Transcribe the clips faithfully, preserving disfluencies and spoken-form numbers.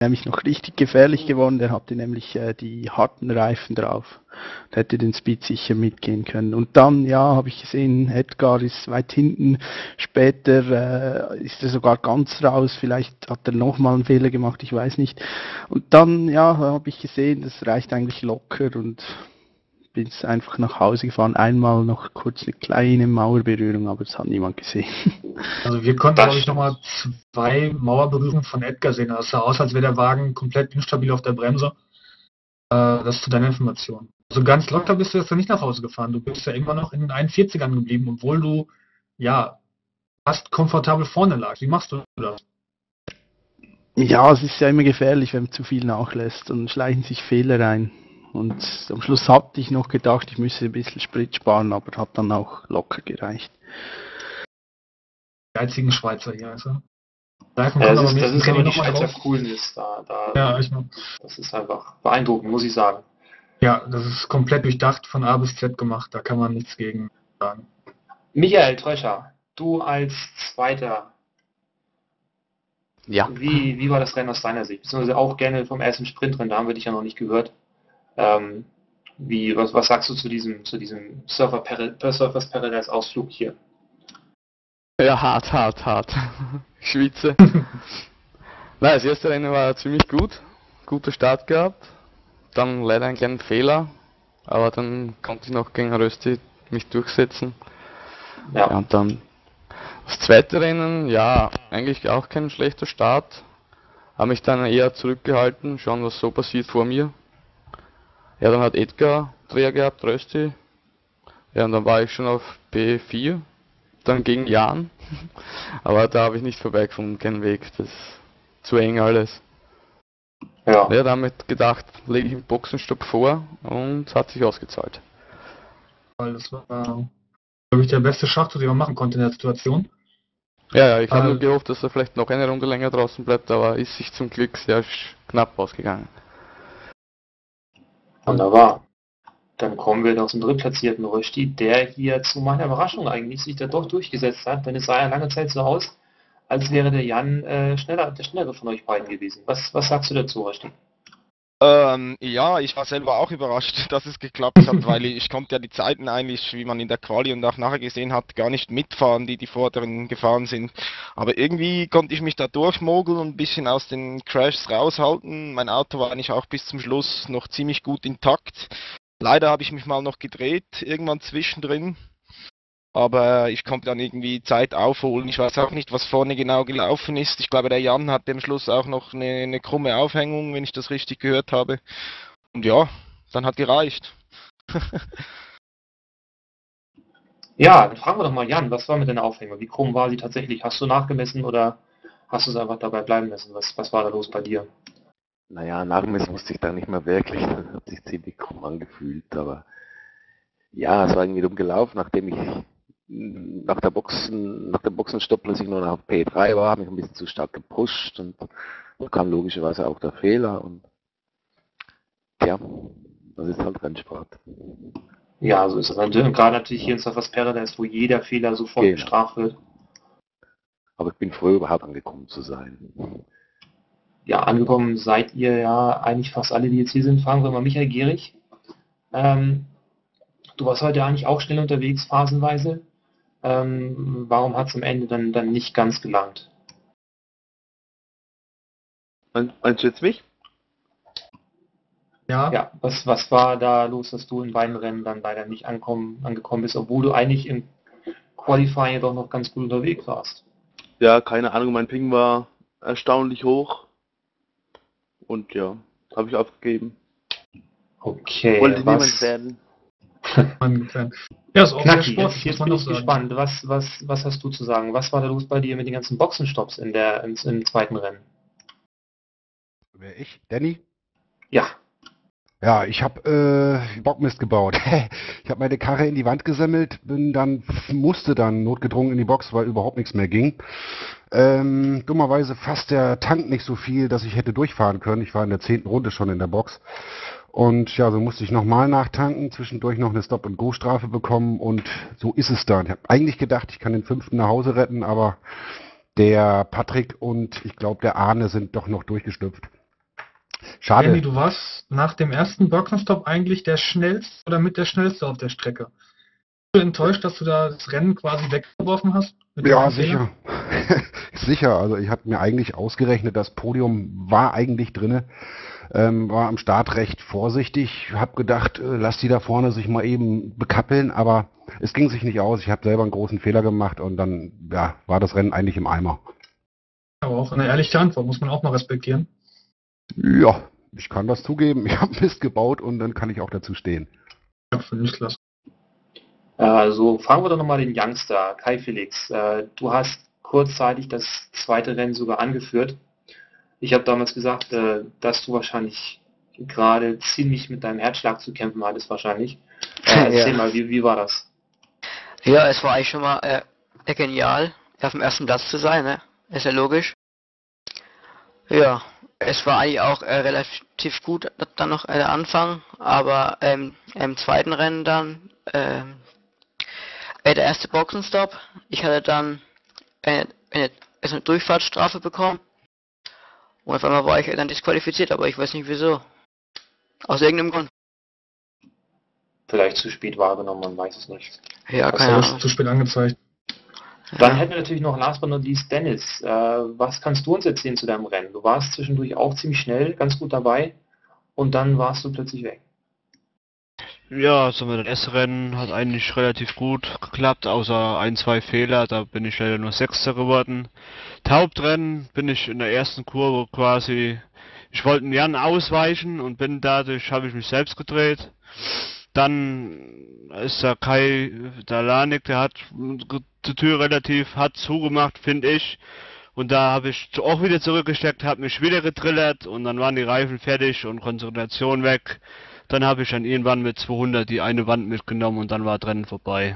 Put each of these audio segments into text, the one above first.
nämlich noch richtig gefährlich geworden. Der hatte nämlich äh, die harten Reifen drauf. Der hätte den Speed sicher mitgehen können. Und dann, ja, habe ich gesehen, Edgar ist weit hinten. Später äh, ist er sogar ganz raus. Vielleicht hat er nochmal einen Fehler gemacht, ich weiß nicht. Und dann, ja, habe ich gesehen, das reicht eigentlich locker und bin einfach nach Hause gefahren. Einmal noch kurz eine kleine Mauerberührung, aber das hat niemand gesehen. Also wir konnten, glaube ich, nochmal zwei Mauerberührungen von Edgar sehen. Das sah aus, als wäre der Wagen komplett instabil auf der Bremse. Äh, das zu deiner Information. Also ganz locker bist du jetzt nicht nach Hause gefahren. Du bist ja immer noch in den einundvierzigern geblieben, obwohl du, ja, fast komfortabel vorne lagst. Wie machst du das? Ja, es ist ja immer gefährlich, wenn man zu viel nachlässt und schleichen sich Fehler ein. Und am Schluss hatte ich noch gedacht, ich müsse ein bisschen Sprit sparen, aber hat dann auch locker gereicht. Die einzigen Schweizer hier, also. Ja, das ist, das ist aber die Schweizer Coolness da. da ja, ich mein, das ist einfach beeindruckend, muss ich sagen. Ja, das ist komplett durchdacht, von A bis Z gemacht, da kann man nichts gegen sagen. Michael Teuscher, du als Zweiter. Ja. Wie, wie war das Rennen aus deiner Sicht? Beziehungsweise auch gerne vom ersten Sprintrennen, da haben wir dich ja noch nicht gehört. Ähm, wie, was, was sagst du zu diesem, zu diesem Surfer Pari- Surfers Paradise Ausflug hier? Ja, hart, hart, hart. Schweizer. Nein, das erste Rennen war ziemlich gut. Guter Start gehabt. Dann leider einen kleinen Fehler. Aber dann konnte ich noch gegen Rösti mich durchsetzen. Ja. Ja, und dann das zweite Rennen, ja, eigentlich auch kein schlechter Start. Habe mich dann eher zurückgehalten, schauen was so passiert vor mir. Ja, dann hat Edgar Dreher gehabt, Rösti. Ja, und dann war ich schon auf P vier. Dann gegen Jan. Aber da habe ich nicht vorbeigefunden, keinen Weg. Das ist zu eng alles. Ja. Ja, damit gedacht, lege ich einen Boxenstopp vor und hat sich ausgezahlt. Weil das war, glaube ich, der beste Schachzug, den man machen konnte in der Situation. Ja, ja, ich habe Äh, nur gehofft, dass er vielleicht noch eine Runde länger draußen bleibt, aber ist sich zum Glück sehr knapp ausgegangen. Wunderbar. Dann kommen wir noch zum drittplatzierten Rösti, der hier zu meiner Überraschung eigentlich sich da doch durchgesetzt hat, denn es sah ja lange Zeit so aus, als wäre der Jan äh, schneller, der schnellere von euch beiden gewesen. Was, was sagst du dazu, Rösti? Ähm, ja, ich war selber auch überrascht, dass es geklappt hat, weil ich, ich konnte ja die Zeiten eigentlich, wie man in der Quali und auch nachher gesehen hat, gar nicht mitfahren, die die Vorderen gefahren sind. Aber irgendwie konnte ich mich da durchmogeln und ein bisschen aus den Crashs raushalten. Mein Auto war eigentlich auch bis zum Schluss noch ziemlich gut intakt. Leider habe ich mich mal noch gedreht, irgendwann zwischendrin. Aber ich konnte dann irgendwie Zeit aufholen. Ich weiß auch nicht, was vorne genau gelaufen ist. Ich glaube, der Jan hat am Schluss auch noch eine, eine krumme Aufhängung, wenn ich das richtig gehört habe. Und ja, dann hat gereicht. Ja, dann fragen wir doch mal Jan, was war mit deiner Aufhängung? Wie krumm war sie tatsächlich? Hast du nachgemessen oder hast du es einfach dabei bleiben lassen? Was, was war da los bei dir? Naja, nachmessen musste ich da nicht mehr wirklich. Das hat sich ziemlich krumm angefühlt, aber ja, es war irgendwie dumm gelaufen, nachdem ich nach der Boxen, nach dem Boxenstopp plötzlich nur noch auf P drei war, habe mich ein bisschen zu stark gepusht und da kam logischerweise auch der Fehler und ja, das ist halt Rennsport. Ja, so ist es. Und gerade natürlich hier in Surfers Paradise, wo jeder Fehler sofort Genau. bestraft wird. Aber ich bin froh, überhaupt angekommen zu sein. Ja, angekommen seid ihr ja eigentlich fast alle, die jetzt hier sind. Fragen wir mal Michael Gehrig. Ähm, du warst heute eigentlich auch schnell unterwegs, phasenweise. Ähm, warum hat es am Ende dann, dann nicht ganz gelangt? Meinst du jetzt mich? Ja. Ja, was, was war da los, dass du in beiden Rennen dann leider nicht ankommen, angekommen bist, obwohl du eigentlich im Qualifying doch noch ganz gut unterwegs warst? Ja, keine Ahnung, mein Ping war erstaunlich hoch. Und ja, habe ich aufgegeben. Okay, Wollte niemand was... werden. Ja, ist auch sehr Knacki, sportlich, jetzt, muss jetzt man bin doch ich sagen. gespannt. Was, was, was hast du zu sagen? Was war da los bei dir mit den ganzen Boxenstopps in der, im, im zweiten Rennen? Wer ich? Danny? Ja. Ja, ich habe äh, Bockmist gebaut. Ich habe meine Karre in die Wand gesammelt, bin dann, musste dann notgedrungen in die Box, weil überhaupt nichts mehr ging. Ähm, dummerweise fasst der Tank nicht so viel, dass ich hätte durchfahren können. Ich war in der zehnten Runde schon in der Box. Und ja, so musste ich nochmal nachtanken, zwischendurch noch eine Stop-and-Go-Strafe bekommen und so ist es dann. Ich habe eigentlich gedacht, ich kann den fünften nach Hause retten, aber der Patrick und ich glaube der Arne sind doch noch durchgestüpft. Schade. Andy, du warst nach dem ersten Boxenstopp eigentlich der schnellste oder mit der schnellste auf der Strecke. Bist du enttäuscht, dass du da das Rennen quasi weggeworfen hast? Mit dem Ja, einen Fehler? sicher. Sicher. Also ich hatte mir eigentlich ausgerechnet, das Podium war eigentlich drinne. Ähm, war am Start recht vorsichtig. Hab gedacht, äh, lass die da vorne sich mal eben bekappeln, aber es ging sich nicht aus. Ich habe selber einen großen Fehler gemacht und dann ja, war das Rennen eigentlich im Eimer. Aber auch eine ehrliche Antwort, muss man auch mal respektieren. Ja, ich kann das zugeben. Ich habe Mist gebaut und dann kann ich auch dazu stehen. Ja, finde ich klasse. Also fragen wir doch nochmal den Youngster, Kai Felix. Äh, du hast kurzzeitig das zweite Rennen sogar angeführt. Ich habe damals gesagt, äh, dass du wahrscheinlich gerade ziemlich mit deinem Herzschlag zu kämpfen hattest wahrscheinlich. Äh, erzähl Ja. mal, wie, wie war das? Ja, es war eigentlich schon mal äh, äh, genial, auf dem ersten Platz zu sein, ne? Ist ja logisch. Ja, es war eigentlich auch äh, relativ gut dann noch äh, der Anfang, aber ähm, im zweiten Rennen dann ähm, äh, der erste Boxenstopp. Ich hatte dann eine, eine, also eine Durchfahrtsstrafe bekommen und auf einmal war ich dann disqualifiziert, aber ich weiß nicht wieso. Aus irgendeinem Grund. Vielleicht zu spät wahrgenommen, man weiß es nicht. Ja, Hast keine du das Ahnung. zu spät angezeigt? Dann Ja. hätten wir natürlich noch last but not least Dennis. Äh, was kannst du uns erzählen zu deinem Rennen? Du warst zwischendurch auch ziemlich schnell, ganz gut dabei und dann warst du plötzlich weg. Ja, also mein erstes Rennen hat eigentlich relativ gut geklappt, außer ein, zwei Fehler, da bin ich leider nur Sechster geworden. Das Hauptrennen bin ich in der ersten Kurve quasi, ich wollte einen Jan ausweichen und bin dadurch, habe ich mich selbst gedreht. Dann ist der Kai, der Lanik, der hat die Tür relativ hart zugemacht, finde ich. Und da habe ich auch wieder zurückgesteckt, habe mich wieder getrillert und dann waren die Reifen fertig und Konzentration weg. Dann habe ich dann irgendwann mit zweihundert die eine Wand mitgenommen und dann war das Rennen vorbei.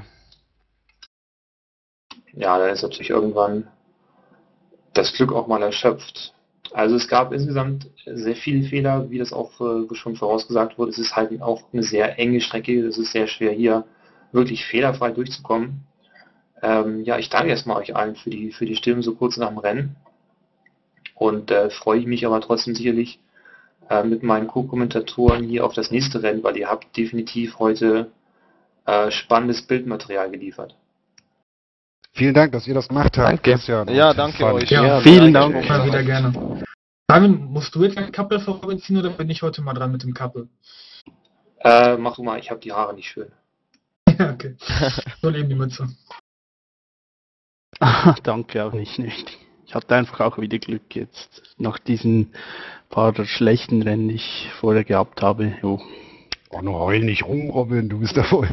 Ja, dann ist natürlich irgendwann das Glück auch mal erschöpft. Also es gab insgesamt sehr viele Fehler, wie das auch äh, schon vorausgesagt wurde. Es ist halt auch eine sehr enge Strecke. Es ist sehr schwer, hier wirklich fehlerfrei durchzukommen. Ähm, ja, ich danke erstmal euch allen für die, für die Stimmen so kurz nach dem Rennen. Und äh, freue mich aber trotzdem sicherlich äh, mit meinen Co-Kommentatoren hier auf das nächste Rennen, weil ihr habt definitiv heute äh, spannendes Bildmaterial geliefert. Vielen Dank, dass ihr das gemacht habt. Danke. Christian Ja, und danke Van. euch. Ja, Ja, vielen danke. Dank. Mal wieder gerne. Simon, musst du jetzt ein Couple für Robin ziehen oder bin ich heute mal dran mit dem Couple? Äh, mach du mal, ich habe die Haare nicht schön. Ja, okay. So leben die Mütze. Danke, auch nicht nötig. Ich hatte einfach auch wieder Glück jetzt. Nach diesen paar schlechten Rennen, die ich vorher gehabt habe. Jo. Oh, nur heul nicht rum, Robin, du bist da voll.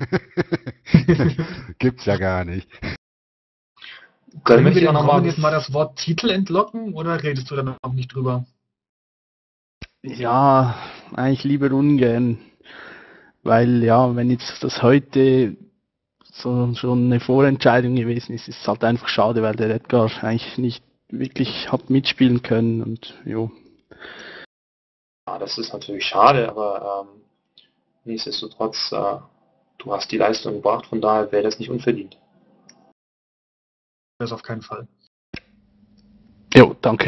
Gibt's ja gar nicht. Dann Können wir möchte ich den auch noch Robin mal, jetzt mal das Wort Titel entlocken oder redest du da noch nicht drüber? Ja, eigentlich lieber ungern. Weil ja, wenn jetzt das heute so schon eine Vorentscheidung gewesen ist, ist es halt einfach schade, weil der Edgar eigentlich nicht wirklich hat mitspielen können und jo. ja, das ist natürlich schade, aber ähm, nichtsdestotrotz, äh, du hast die Leistung gebracht, von daher wäre das nicht unverdient. Das auf keinen Fall. Jo, danke.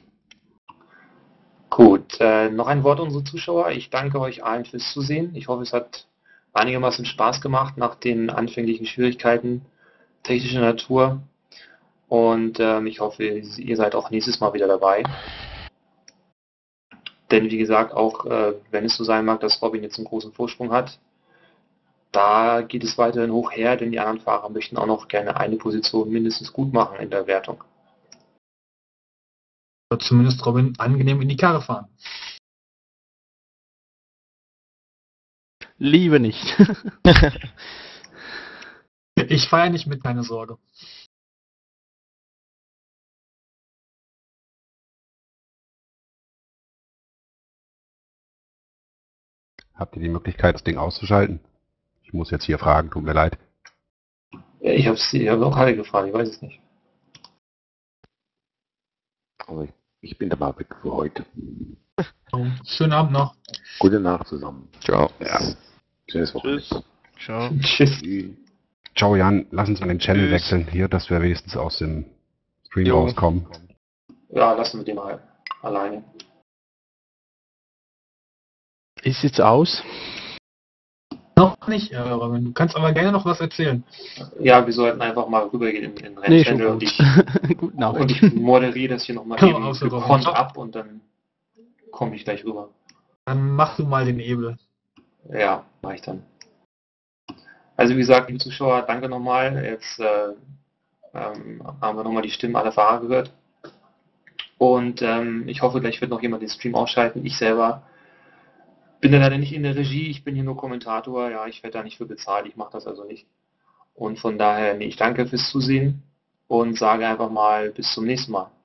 Gut, äh, noch ein Wort an unsere Zuschauer. Ich danke euch allen fürs Zusehen. Ich hoffe, es hat einigermaßen Spaß gemacht nach den anfänglichen Schwierigkeiten technischer Natur. Und ähm, ich hoffe, ihr seid auch nächstes Mal wieder dabei. Denn wie gesagt, auch äh, wenn es so sein mag, dass Robin jetzt einen großen Vorsprung hat, da geht es weiterhin hoch her, denn die anderen Fahrer möchten auch noch gerne eine Position mindestens gut machen in der Wertung. Oder zumindest Robin angenehm in die Karre fahren. Lieber nicht. Ich feiere nicht mit, keine Sorge. Habt ihr die Möglichkeit, das Ding auszuschalten? Ich muss jetzt hier fragen, tut mir leid. Ja, ich habe ich hab auch alle gefragt, ich weiß es nicht. Aber ich, ich bin da mal weg für heute. So, schönen Abend noch. Gute Nacht zusammen. Ciao. Ja. Schönes Wochenende. Tschüss. Ciao. Tschüss. Tschüss. Ciao Jan, lass uns mal den Channel Tschüss. wechseln hier, dass wir wenigstens aus dem Stream Jo. rauskommen. Ja, lassen wir den mal alleine. Ist jetzt aus? Noch nicht, äh, Robin. Du kannst aber gerne noch was erzählen. Ja, wir sollten einfach mal rübergehen in den Nee, schon Rennchannel und gut. ich, Gute Nacht. und ich moderiere das hier nochmal Ja, eben außer Robin. gekonnt ab und dann komme ich gleich rüber. Dann mach du mal den Ebel. Ja, mache ich dann. Also wie gesagt, liebe Zuschauer, danke nochmal. Jetzt äh, ähm, haben wir nochmal die Stimmen aller Fahrer gehört. Und ähm, ich hoffe, gleich wird noch jemand den Stream ausschalten. Ich selber bin da leider nicht in der Regie, ich bin hier nur Kommentator. Ja, ich werde da nicht für bezahlt, ich mache das also nicht. Und von daher, nee, ich danke fürs Zusehen und sage einfach mal bis zum nächsten Mal.